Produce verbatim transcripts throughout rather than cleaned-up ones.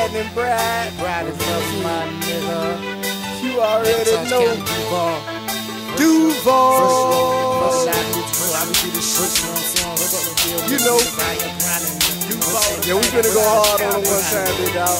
Brad and Brad. Brad is up, my nigga. You already Touch know. County Duval. Duval. You know. Yeah, we finna go hard on it one time, big dog.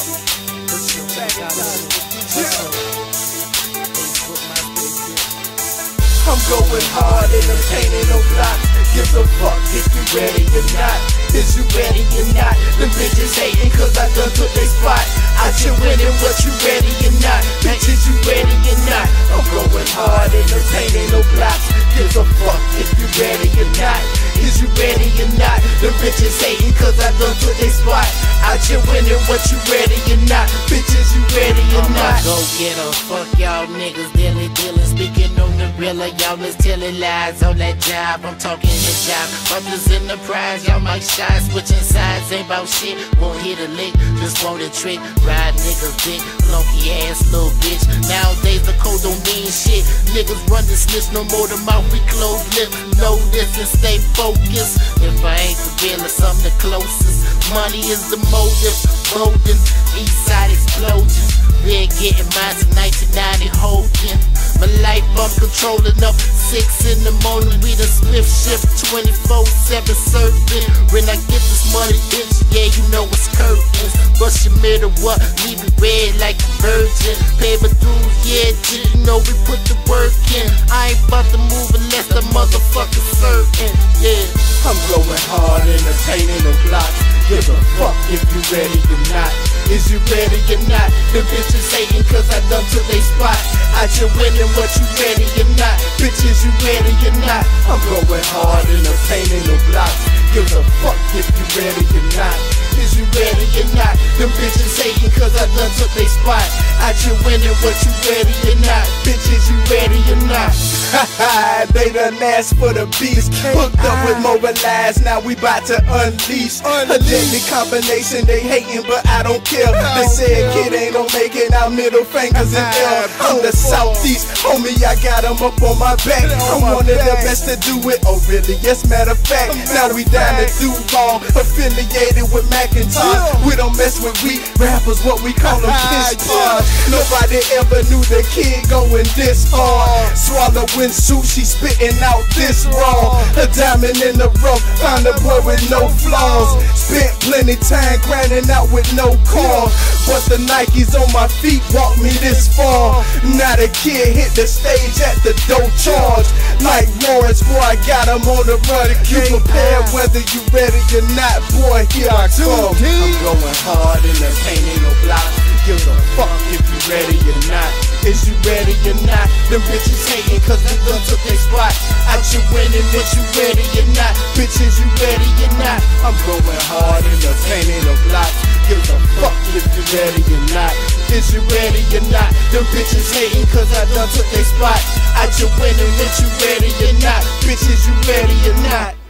I'm going hard and I'm painting no block. Give a fuck if you ready or not. Is you ready or not? Them bitches hating cause I done took they spot. I should winning what you ready or not. Bitches you ready or not? I'm going hard and I'm painting no blocks. Give a fuck if you ready or not. Is you ready or not? Them bitches hating cause I done took they spot. I should winning what you ready or not. Bitches you ready or not? Go get her, fuck y'all niggas, dilly dilly. Speaking on the real, y'all is telling lies on that job. I'm talking the job, brothers in the prize. Y'all might shy, switching sides, ain't about shit. Won't hit a lick, just want a trick. Ride niggas dick, lunky ass little bitch. Nowadays the code don't mean shit. Niggas run the snitch, no more the mouth, we close lip. Know this and stay focused. If I ain't the realest, I'm the closest. Money is the motive, golden, east side explosion. Been getting mine since nineteen ninety, holding my life, I'm controlling up. Six in the morning, we the swift shift, twenty-four seven serving. When I get this money, bitch, yeah, you know it's curtains. Bust your middle up, leave it red like a virgin. Pay my dues, yeah, didn't know we put the work in. I ain't about to move unless the motherfucker certain, yeah. I'm going hard and I'm painting no blocks. Give a fuck if you ready or not. Is you ready or not? The bitches hating cause I done took they spot. I just winning what you ready or not. Bitches you ready or not? I'm going hard and I'm painting no blocks. Give a fuck if you ready or not. Is you ready or not? Them bitches hating cause I done took they spot. I just winning what you ready or not. Bitches you ready or not? Haha, they done asked for the beast. Hooked up with mobilized, now we bout to unleash. A deadly combination, they hating but I don't care. They say a kid ain't gon' make it, now middle fingers in L. I'm the southeast, homie, I got them up on my back. I'm one of the best to do it, oh really, yes matter of fact. Now we down to Duval, affiliated with Macintosh. We don't mess with weak rappers, what we call them kiss bars. Nobody ever knew the kid going this hard. Swallowing sushi, spitting out this raw. A diamond in the rough, found a boy with no flaws. Spent plenty time grinding out with no car. But the Nikes on my feet walked me this far. Now the kid hit the stage at the dough charge. Like Lawrence, boy, I got him on the run. You prepared whether you ready or not, boy, here I come. I'm going hard in the paint, ain't no block. Give a fuck if you ready or not. Is you ready or not? Them bitches hating cause they done took they spot. I you winning, but you ready or not? Bitches, you ready or not? I'm going hard in the paint, ain't no block. Give a fuck if you ready or not. Is you ready or not? Them bitches hating cause I done took they spot. I you winning, but you ready or not? Bitches, you ready or not?